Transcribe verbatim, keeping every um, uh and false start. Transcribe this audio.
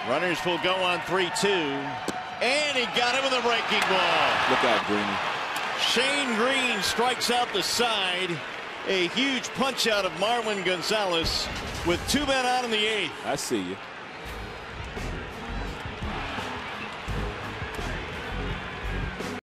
Runners will go on three two. And he got it with a breaking ball. Look out, Greene. Shane Greene strikes out the side. A huge punch out of Marwin Gonzalez with two men out in the eighth. I see you.